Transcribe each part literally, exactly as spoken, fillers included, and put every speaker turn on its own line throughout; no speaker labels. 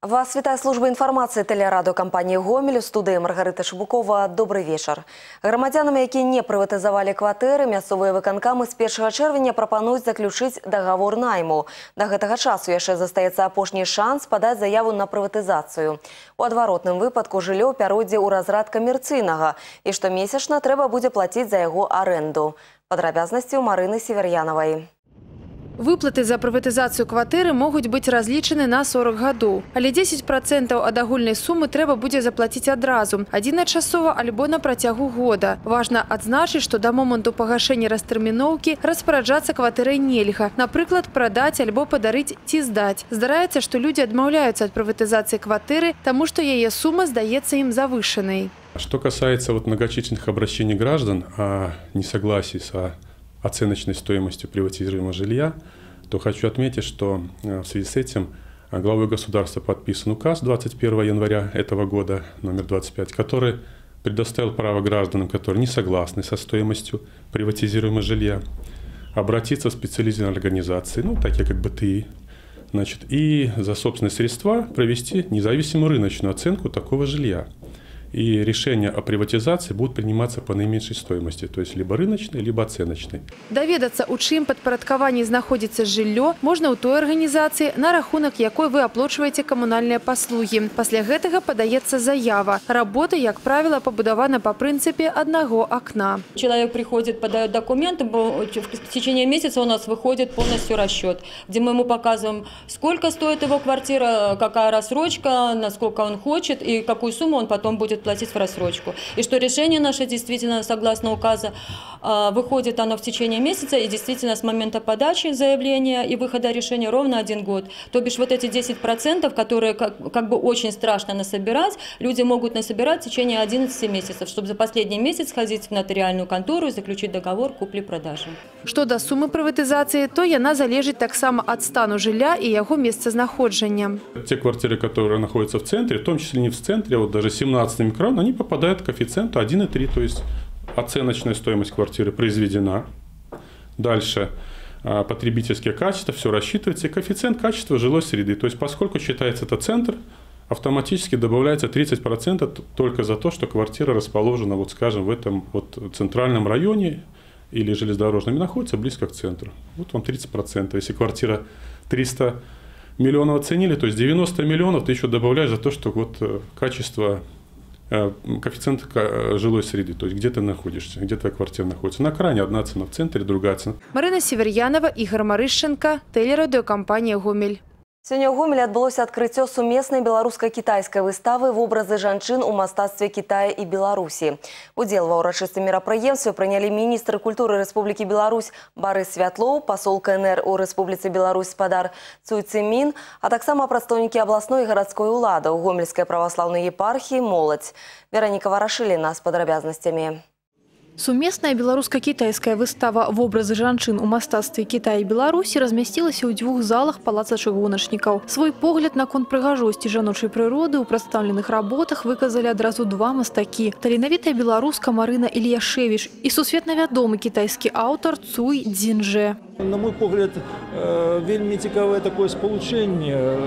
Вас вітае служба інфармацыі тэлерадыёкампаніі «Гомель», у студыі Маргарыта Шыбукова. Добрый вечар. Грамадзянам, якія не прыватызавалі кватэры, мясцовыя выканкамы з першага чэрвеня прапануюць заключыць дагавор найму. Да гэтага часу яшчэ застаецца апошні шанс падаць заяву на прыватызацыю. У адваротным выпадку жыллё пяройдзе ў разрад камерцыйнага, і штомесячна трэба будзе плаціць за яго арэнду. Падрабязнасці ў Марыны Северянавай.
Выплаты за прыватызацыю кватэры могуць быць разлічаны на сорок гадоў. Але дзесяць працэнтаў ад агульнай сумы трэба будзе заплаціць адразу, адзіначасова альбо на працягу года. Важна адзначыць, што да моманту пагашэння растэрміноўкі распараджацца кватэрай нельга. Напрыклад, прадаць альбо падарыць ці здаць. Здараецца, што людзі адмаўляюцца ад прыватызацыі кватэры, таму што яе сума здаецца ім завышанай.
Что касается вот многочисленных обращений граждан о несогласии с оценочной стоимостью приватизируемого жилья, то хочу отметить, что в связи с этим главой государства подписан указ двадцать первого января этого года, номер двадцать пять, который предоставил право гражданам, которые не согласны со стоимостью приватизируемого жилья, обратиться в специализированные организации, ну, такие как бэ тэ и, значит, и за собственные средства провести независимую рыночную оценку такого жилья. И решения о приватизации будут приниматься по наименьшей стоимости, то есть либо рыночной, либо оценочной.
Даведацца, у чым падпарадкаванні знаходзіцца жыллё, можна ў той арганізацыі, на рахунак якой вы аплачваеце камунальныя паслугі. Пасля гэтага падаецца заява. Работа, як правіла, пабудавана по прынцыпе аднаго акна.
Человек приходит, подает документы, в течение месяца у нас выходит полностью расчет, где мы ему показываем, сколько стоит его квартира, какая рассрочка, насколько он хочет и какую сумму он потом будет платить в рассрочку. И что решение наше действительно, согласно указа, выходит оно в течение месяца, и действительно с момента подачи заявления и выхода решения ровно один год. То бишь вот эти десять процентов, которые как, как бы очень страшно насобирать, люди могут насобирать в течение одиннадцати месяцев, чтобы за последний месяц сходить в нотариальную контору и заключить договор купли-продажи.
Что до суммы приватизации, то яна залежит так само от стану жилья и его местознаходжання.
Те квартиры, которые находятся в центре, в том числе не в центре, а вот даже семнадцатый микрорайон, они попадают к коэффициенту один и три, то есть оценочная стоимость квартиры произведена. Дальше потребительские качества, все рассчитывается, и коэффициент качества жилой среды. То есть поскольку считается это центр, автоматически добавляется тридцать процентов только за то, что квартира расположена, вот скажем, в этом вот центральном районе или железнодорожном и находится близко к центру. Вот вам тридцать процентов. Если квартира триста миллионов оценили, то есть девяносто миллионов ты еще добавляешь за то, что вот качество, коэффициент жилой среды, то есть где ты находишься, где твоя квартира находится. На кране одна цена, в центре другая цена.
Марина Северянова, Игорь Марышченко, тэлерадыёкампанія «Гомель».
Сёння ў Гомелі адбылося адкрыццё сумеснай беларуска-кітайскай выставы вобразы жанчын у мастацтве Китая і Беларусі. Удзел ва ўрачыстым мерапрыемстве прынялі міністр культуры Рэспублікі Беларусь Барыс Святлоў, пасол ка эн эр у Рэспубліцы Беларусь спадар Цуй Цзімін, а таксама прадстаўнікі абласной і гарадской улады ў Гомельскай праваслаўнай епархіі моладзь. Вераніка Варашыліна з падрабязнасцямі.
Сумесная беларуска-кітайская выстава «Вобразы жанчын у мастацтве Китая и Беларусі» размясцілася ў дзвюх залах палаца чыгуначнікаў. Свой погляд наконт прыгажосці жаночай прыроды ў прадстаўленых работах выказалі адразу два мастакі. Таленавітая беларуска Марына Ільяшевіч і сусветна вядомы кітайскі аўтар Цуй Цзіньжэ.
На мой погляд, вельмі цікавае такое спалучэнне.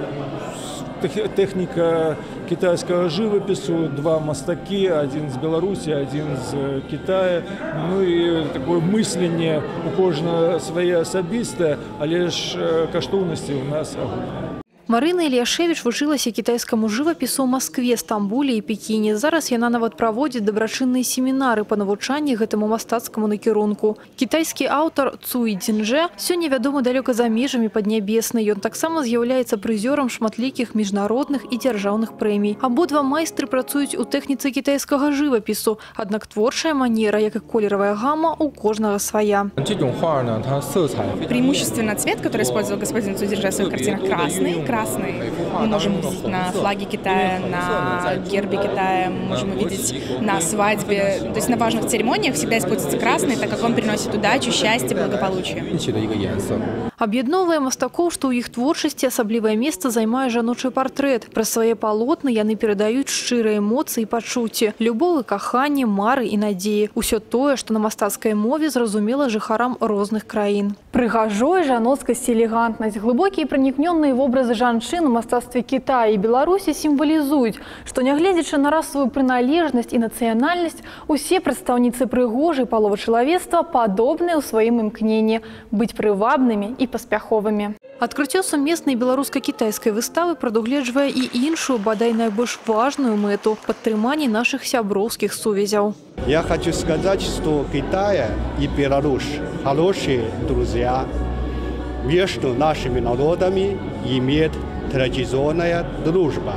Техника китайского живопису, два мастаки, один из Беларуси, один из Китая. Ну и такое мысление у кожного своє особисте, але ж каштоўнасці у нас агульныя.
Марына Ільяшевіч вучылася кітайскаму жывапісу ў Маскве, Стамбуле і Пекіне. Зараз яна нават праводзіць дабрачынныя семінары па навучанні гэтаму мастацкаму накірунку. Кітайскі аўтар Цуй Цзіньжэ сёння вядомы далёка за межамі Паднябеснай. Ён таксама з'яўляецца прызёрам шматлікіх міжнародных і дзяржаўных прэмій. Абодва майстры працуюць у тэхніцы кітайскага жывапісу, аднак творчая манера, як і колеравая гама, у кожнага свая.
Преимущественно цвет, который использовал господин Цуй Цзіньжэ в своих картинах, красный. Красный. Мы можем видеть на флаге Китая, на гербе Китая, мы можем увидеть на свадьбе. То есть на важных церемониях всегда используется красный, так как он приносит удачу, счастье, благополучие.
Аб'ядноўвае мастакоў, што ў іх творчасці асаблівае месца займае жаночы партрэт. Праз свае палотны яны перадаюць шчырыя эмоцыі і пачуцці, любоў і каханне, мары і надзеі. Усё тое, што на мастацкай мове зразумела жыхарам розных краін. Прыгажой, жаноцкость, элегантность, глубокие проникненные в образы жанчын в мастацтве Китая и Беларуси символизуют, что, нягледзячы на расовую приналежность и национальность, усе представницы прыгожей половы человечества подобны у своим имкнении быть прывабными и паспяховыми. Открытие сумеснай беларуска-китайской выставы прадугледжвае и іншую, бадай найбольш важную мэту – падтрыманне наших сяброўскіх сувязяў.
Я хочу сказать, что Китай и Беларусь хорошие друзья. Между нашими народами имеет традиционная дружба.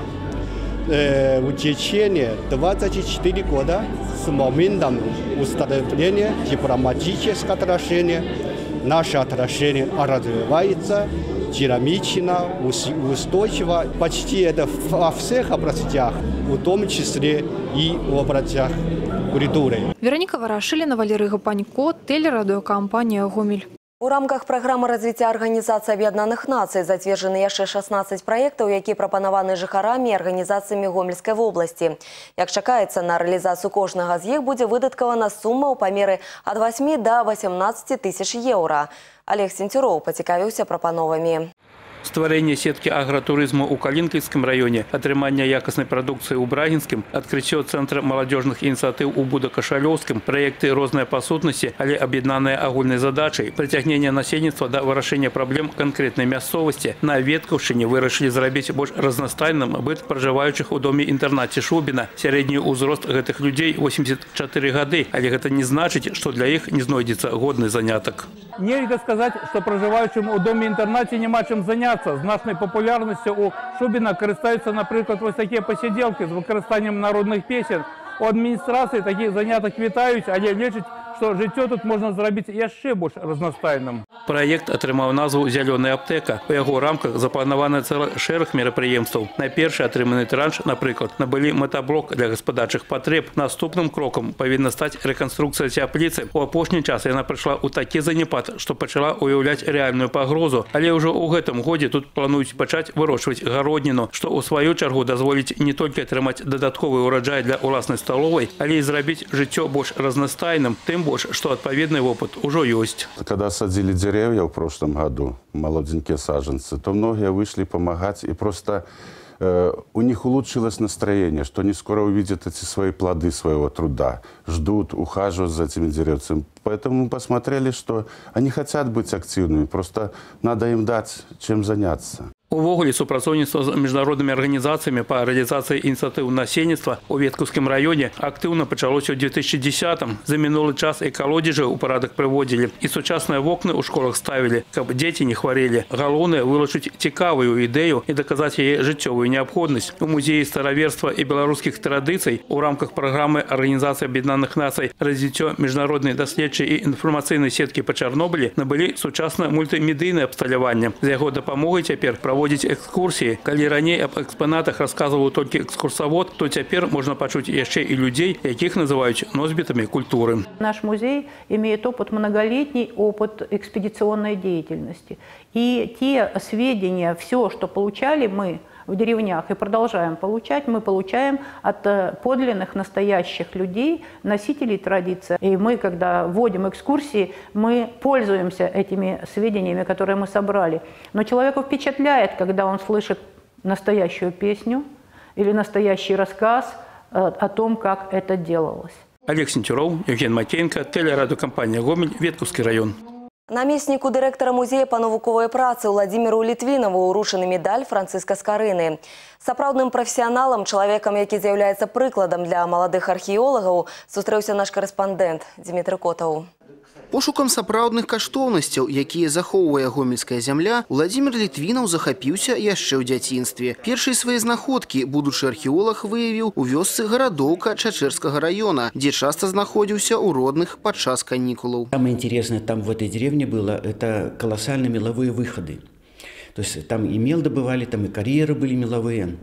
Э, в течение двадцати четырёх года с момента установления дипломатических отношений наши отношения развиваются динамично, устойчиво, почти это во всех областях, в том числе и в областях культуры.
Вероника Ворошилина, Валерий Гапанько, телерадиокомпания «Гомель».
У рамках праграмы развіцця Арганізацыі Аб'яднаных Нацый зацверджаны яшчэ шаснаццаць праектаў, якія прапанаваны жыхарамі і арганізацыямі Гомельскай вобласці. Як чакаецца, на рэалізацыю кожнага з іх будзе выдаткавана сума ў памеры ад васьмі да васямнаццаці тысяч еўра. Олег Сенцюроў пацікавіўся прапановамі.
Стварэнне сеткі агратурызму ў Калінкаўскім раёне, атрыманне якаснай прадукцыі ў Брагінскім, адкрыццё цэнтра маладзёжных ініцыятыў у Будакашалёўскім, праекты розныя па сутнасці, але аб'яднаныя агульнай задачай, прыцягнення насельніцтва да вырашэння праблем канкрэтнай мясцовасці. На Веткаўшчыне вырашылі зрабіць больш разнастайным быт пражываючых у доме-інтэрнаце Шубіна. Сярэдні ўзрост гэтых людзей восемьдесят чатыры гады, але гэта не значыць, што для іх не знойдзецца годны занятак.
Нельга сказаць, што пражываючым у доме-інтэрнаце няма чым заняцца. Значнай папулярнасцю у Шубіна карыстаюцца, напрыклад, вось такія пасядзелкі з выкарыстаннем народных песен. У адміністрацыі такі занятак вітаюць, але лічаць, што жыццё тут можна зрабіць яшчэ больш разнастайным.
Праект атрымаў назву «Зялёная аптэка». У яго рамках запланаваны цэлы шэраг мерапрыемстваў. На першы атрыманы транш, напрыклад, набылі мэтаблок для гаспадарчых патрэб. Наступным крокам павінна стаць рэканструкцыя цяпліцы. У апошні час яна прыйшла ў такі заняпад, што пачала уяўляць рэальную пагрозу. Але ўжо ў гэтым годзе тут плануюць пачаць вырошчваць гародніну, што ў сваю чаргу дазволіць не толькі атрымаць дадатковы ўраджай для ўласнай сталовай, але і зрабіць жыццё больш разнастайным, тым больш, што адпаведны опыт ужо ёсць.
Когда садили деревья в прошлом году, молоденькие саженцы, то многие вышли помогать, и просто э, у них улучшилось настроение, что они скоро увидят эти свои плоды своего труда, ждут, ухаживают за этими деревцами. Поэтому мы посмотрели, что они хотят быть активными, просто надо им дать чем заняться.
Увогуле супрацоўніцтва з міжнароднымі арганізацыямі па рэалізацыі ініцыятыў насельніцтва ў Веткаўскім раёне актыўна пачалося ў две тысячи десятым. За мінулы час і калодзежы ў парадак прыводзілі, і сучасныя вокны ў школах ставілі, каб дзеці не хварэлі. Галоўнае вылучыць цікавую ідэю і даказаць яе жыццёвую неабходнасць. У музеі стараверства і беларускіх традыцый у рамках праграмы Арганізацыі Аб'яднаных Нацый развіццё міжнароднай даследчай і інфармацыйнай сеткі па Чарнобылі набылі сучаснае мультымедыйнае абсталяванне. З яго дапамогай цяпер праводзіць Проводить экскурсии. Калі раней об экспонатах рассказывал только экскурсовод, то теперь можно почуть еще и людей, яких называют носьбитами культуры.
Наш музей имеет опыт, многолетний опыт экспедиционной деятельности. И те сведения, все, что получали мы в деревнях и продолжаем получать, мы получаем от подлинных, настоящих людей, носителей традиций. И мы, когда вводим экскурсии, мы пользуемся этими сведениями, которые мы собрали. Но человека впечатляет, когда он слышит настоящую песню или настоящий рассказ о том, как это делалось.
Олег Сенцюроў, Евген Макеенко, телерадиокомпания «Гомель», Веткаўскі район.
Намесніку дырэктара музея па навуковай працы Владимиру Літвінаву ўручаны медаль Францыска Скарыны. Сапраўдным прафесіяналам, чалавекам, які з'яўляецца прыкладам для маладых археолагаў, сустрэўся наш корэспандэнт Дмітрый Котаў.
Пошукам сапраўдных каштоўнасцяў, якія захоўвае гомельская зямля, Владимир Літвінаў захапіўся яшчэ ў дзяцінстве. Першыя свае знаходкі будучы археолог выявіў у вёсцы Гарадоўка Чачэрскага района, дзе часта знаходзіўся ў родных падчас канікулаў.
Самое интересное там в этой деревне было, это колоссальные меловые выходы. То есть там и мел добывали, там и карьеры были меловые.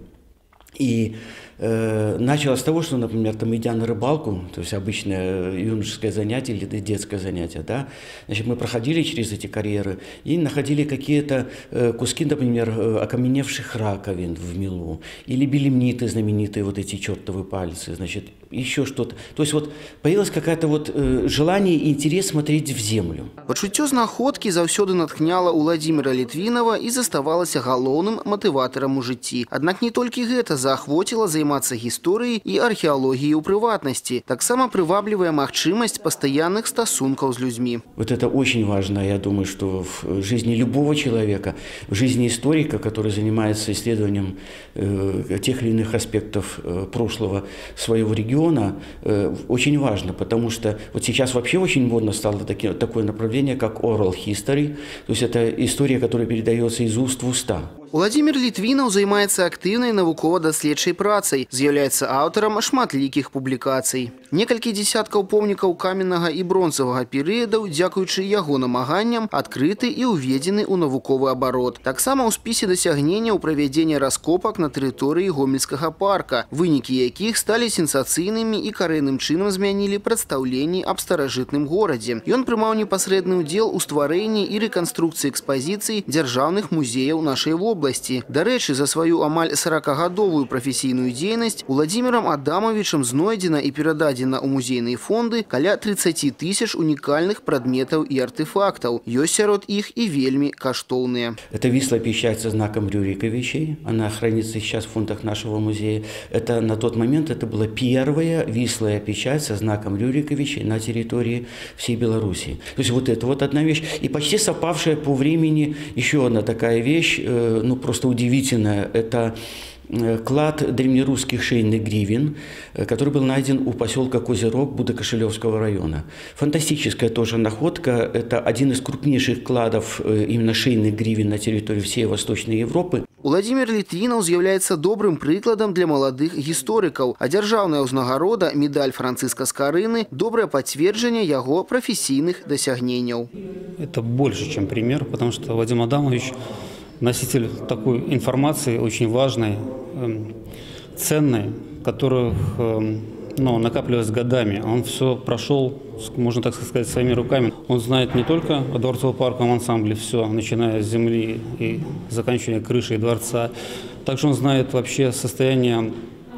И э, началось с того, что, например, там, идя на рыбалку, то есть обычное юношеское занятие или детское занятие, да, значит, мы проходили через эти карьеры и находили какие-то э, куски, например, окаменевших раковин в мелу, или белемниты, знаменитые вот эти чертовы пальцы, значит, еще что-то. То есть вот появилось какое-то вот э, желание и интерес смотреть в землю.
Пачуццё знаходкі заўсёды натхняла Уладзіміра Літвінава і заставалася галоўным матыватарам у жыцці. Аднак не толькі гэта заахвоціла займацца гісторыяй і археалогіяй у прыватнасці. Таксама прываблівая магчымасць пастаянных стасункаў з людзьмі.
Вот это очень важно, я думаю, что в жизни любого человека, в жизни историка, который занимается исследованием э, тех или иных аспектов э, прошлого своего региона, э, очень важно, потому что вот сейчас вообще очень модно стало таки, такое направление, как oral history, то есть это история, которая передается из уст в уста.
Уладзімір Літвінаў займаецца актыўнай навукова-даследчай працай, з'яўляецца аўтарам шматлікіх публікацый. Некалькі дзесяткаў помнікаў каменнага і бронзавага перыядаў, дзякуючы яго намаганням, адкрыты і ўведзены ў навуковы абарот. Таксама ў спісе дасягненняў правядзення раскопак на тэрыторыі Гомельскага парка, вынікі якіх сталі сенсацыйнымі і карэнным чынам змянілі прадстаўленні аб старажытным горадзе. Ён прымаў непасрэдны ўдзел у стварэнні і рэканструкцыі экспазіцый дзяржаўных музеяў нашай вобласці. Дарэчы, за сваю амаль сорокагадовую прафесійную дзейнасць Уладзімірам Адамавічам знойдзена і перададзена ў музейныя фонды каля тридцати тысяч унікальных прадметаў і артефактаў. Ёсць сярод іх і вельмі каштоўныя.
Это вислая печать со знаком Рюриковичей. Она хранится сейчас в фондах нашего музея. Это на тот момент это была первая вислая печать со знаком Рюриковичей на территории всей Белоруссии. То есть вот это вот одна вещь. И почти совпавшая по времени еще одна такая вещь, ну просто удивительная. Это клад древнерусских шейных гривен, который был найден у поселка Козерог Будокошелевского района. Фантастическая тоже находка. Это один из крупнейших кладов именно шейных гривен на территории всей Восточной Европы.
Уладзімір Літвінаў з'яўляецца добрым прыкладам для маладых гісторыкаў, а дзяржаўная ўзнагарода, медаль Францыска Скарыны – добрае пацверджанне яго прафесійных дасягненняў.
Это больше, чем пример, потому что Вадим Адамович носитель такой информации очень важной, ценной, которая ну, накапливалась годами. Он все прошел, можно так сказать, своими руками. Он знает не только о дворцово-парковом ансамбле, все, начиная с земли и заканчивая крышей дворца. Также он знает вообще состояние,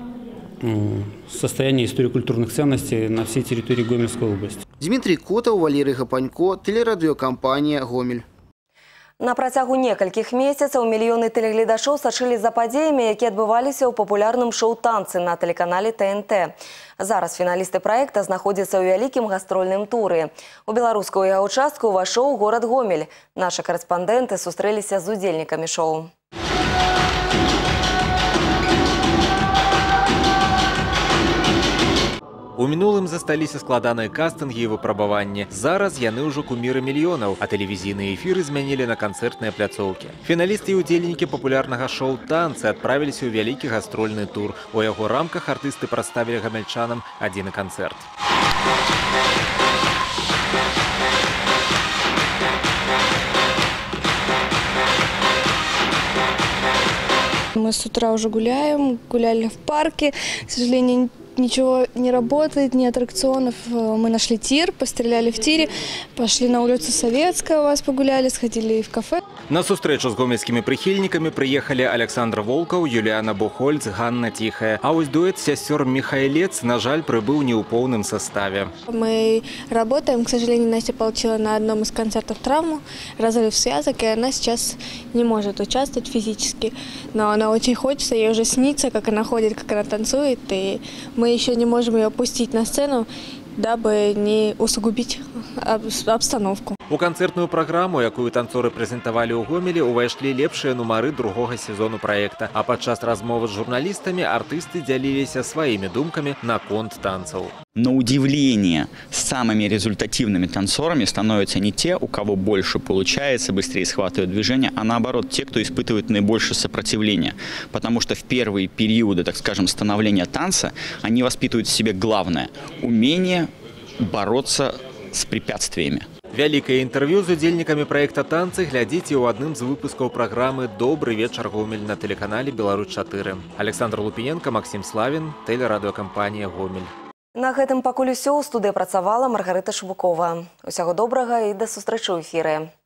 состояние историко-культурных ценностей на всей территории Гомельской области.
Дмитрий Котов, Валерий Гапанько, телерадиокомпания «Гомель».
На працягу некалькіх месяцаў мільёны тэлегледачоў сачылі за падзеямі, якія адбываліся ў папулярным шоу «Танцы» на тэлеканале Т Н Т. Зараз фіналісты праекта знаходзяцца ў вялікім гастрольным туры. У беларускую яго частку ўвайшоў горад Гомель. Нашы карэспандэнты сустрэліся з удзельнікамі шоу.
У мінулым засталіся складаныя кастынгі і выпрабаванні. Зараз яны ўжо куміры мільёнаў, а тэлевізійныя эфіры змянілі на канцэртныя пляцоўкі. Фіналісты і удзельнікі папулярнага шоу «Танцы» адправіліся ў вялікі гастрольны тур. У яго рамках артысты прадставілі гамельчанам адзіны канцэрт.
Мы с утра уже гуляем, гуляли в парке. К сожалению, ничего не работает, ни аттракционов. Мы нашли тир, постреляли в тире, пошли на улицу Советская, у вас погуляли, сходили в кафе.
На сустрэчу з гомельскімі прыхільнікамі прыехалі Александр Волкаў, Юліана Бухольц, Ганна Тихая. А вось дуэт сясцёр Михайлец, на жаль, прыбыў не ў поўным составе.
Мы работаем, к сожалению, Настя получила на одном из концертов травму, разрыв связок, и она сейчас не может участвовать физически. Но она очень хочется, ей уже снится, как она ходит, как она танцует, и мы еще не можем ее пустить на сцену, дабы не усугубить обстановку.
У канцэртную праграму, якую танцоры прэзентавалі ў Гомелі, увайшлі лепшыя нумары другога сезону праекта. А падчас размовы з журналістамі артысты дзяліліся сваімі думкамі наконт танцаў.
На удивление, самыми результативными танцорами становятся не те, у кого больше получается, быстрее схватывают движение, а наоборот, те, кто испытывает наибольшее сопротивление. Потому что в первые периоды, так скажем, становления танца, они воспитывают в себе главное – умение бороться с препятствиями.
Вялікае інтэрв'ю з удзельнікамі праекта «Танцы» глядзіце ў адным з выпускаў праграмы «Добры вечар, Гомель» на тэлеканале «Беларусь чатыры». Александр Лупіненко, Максим Славін, тэлерадыёкампанія «Гомель».
На гэтым пакуль усё. У студыі працавала Маргарыта Шыбукова. Усяго добрага і да сустрэчы ў эфіры.